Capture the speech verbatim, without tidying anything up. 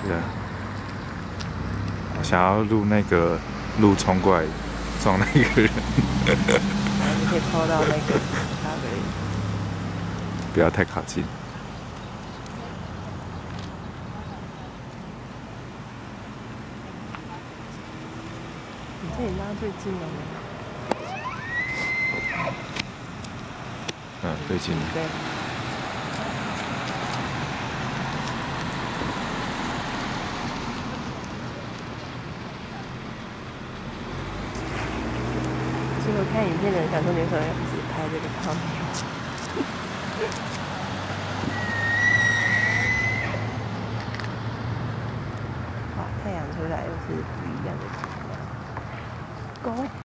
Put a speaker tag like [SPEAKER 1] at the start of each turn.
[SPEAKER 1] 对啊，我想要录那个路冲过来撞那个人。
[SPEAKER 2] 然后你可以抛到那个咖啡。
[SPEAKER 1] 不要太靠近。
[SPEAKER 2] 你这里拉最近了吗？
[SPEAKER 1] 嗯，最近。
[SPEAKER 2] 对。结果看影片的人想说你为什么要一直拍这个泡面？哇，太阳出来又是不一样的景象。狗。